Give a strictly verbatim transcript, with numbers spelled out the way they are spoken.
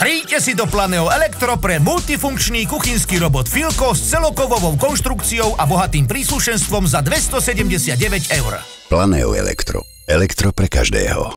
Príďte si do Planeo Elektro pre multifunkčný kuchynský robot Filco s celokovovou konštrukciou a bohatým príslušenstvom za dvestosedemdesiatdeväť eur. Planeo Elektro. Elektro pre každého.